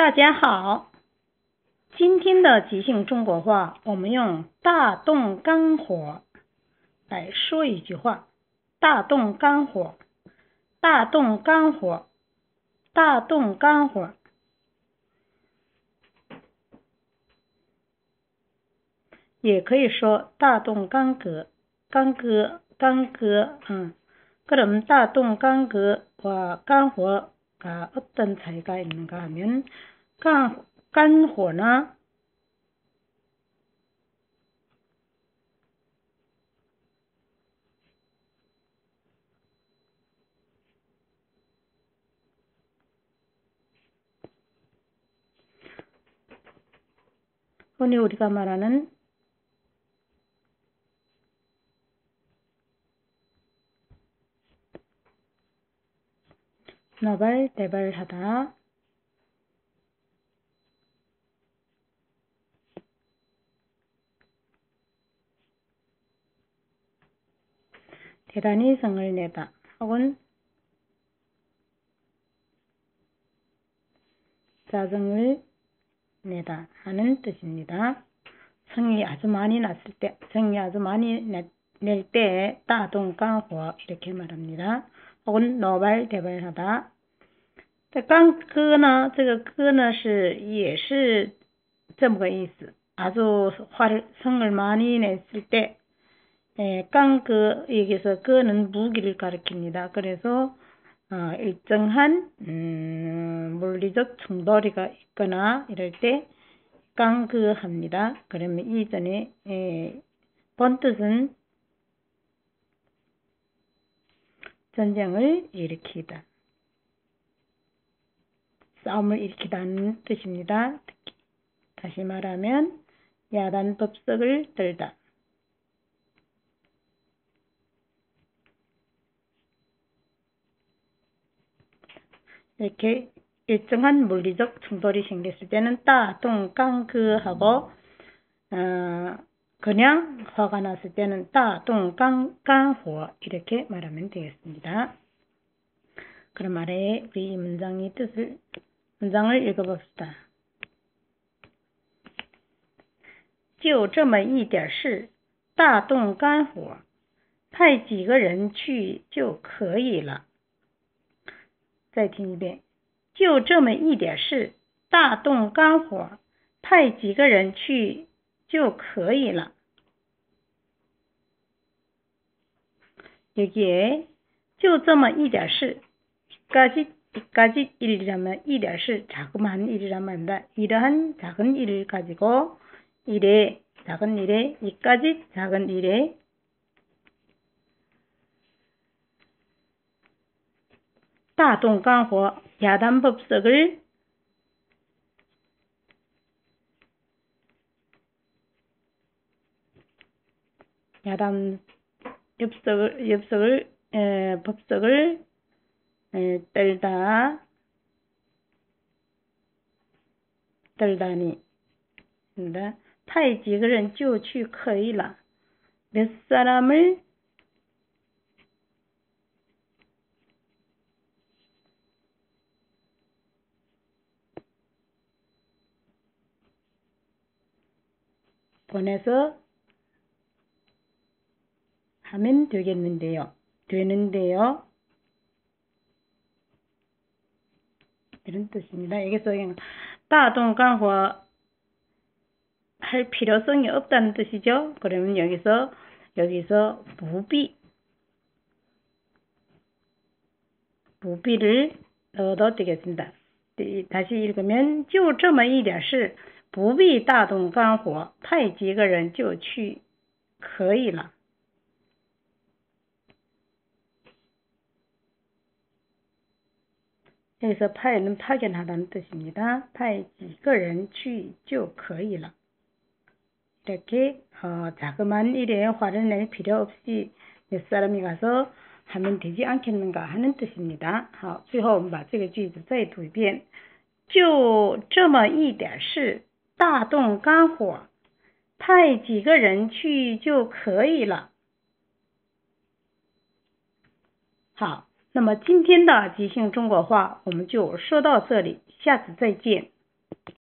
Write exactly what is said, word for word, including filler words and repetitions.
大家好，今天的即兴中国话，我们用大动肝火来说一句话。大动肝火，大动肝火，大动肝火。也可以说大动干戈，干戈，干戈。음. 그럼 다동 간거와 간火가 어떤 차이가 있는가 하면 간, 간火나 흔히 우리가 말하는 너발대발하다, 대단히 성을 내다 혹은 짜증을 내다 하는 뜻입니다. 성이 아주 많이 났을 때, 성이 아주 많이 낼 때大动肝火 이렇게 말합니다. 혹은 노발대발하다. 刚哥呢，这个哥呢是也是这么个意思。아주 화를 성을 많이 냈을 때, 에, 깡그 여기서 그는 무기를 가리킵니다. 그래서 어, 일정한 음, 물리적 충돌이가 있거나 이럴 때 깡그합니다. 그러면 이전에 에, 본뜻은 전쟁을 일으키다, 싸움을 일으키다는 뜻입니다. 다시 말하면 야단법석을 들다. 이렇게 일정한 물리적 충돌이 생겼을 때는 따동깡그하고 어, 그냥 화가 났을 때는 따동깡깡호 이렇게 말하면 되겠습니다. 그럼 아래에 우리 이 문장의 뜻을 문장을 읽어봅시다. 就这么一点事，大动肝火，派几个人去就可以了。再听一遍，就这么一点事，大动肝火，派几个人去就可以了。 여기에 就这么一点事, 이까지, 이까지 일이라면 이点事, 자그마한 일이라면 한다. 이러한 작은 일을 가지고 일에, 작은 일에, 이까지 작은 일에 다동강호 야단법석을 야단 엽석을 엽석을 에, 법석을 에, 떨다 떨다니派几个人就去可以了. 몇 사람을 보내서 하면 되겠는데요. 되는데요. 이런 뜻입니다. 여기서 그냥 다동강화 할 필요성이 없다는 뜻이죠. 그러면 여기서 여기서 무비 무비를 넣어도 되겠습니다. 다시 읽으면 就这么一点事不必大动肝火派几个人就去可以了. 여기서 파에는 파견하다는 뜻입니다. 派几个人去就可以了. 이렇게 어, 자그마한 일에 화를 낼 필요 없이 몇 사람이 가서 하면 되지 않겠는가 하는 뜻입니다. 好，最后我们把这个句子再读一遍。就这么一点事，大动肝火，派几个人去就可以了。好，那么今天的即兴中国话我们就说到这里，下次再见。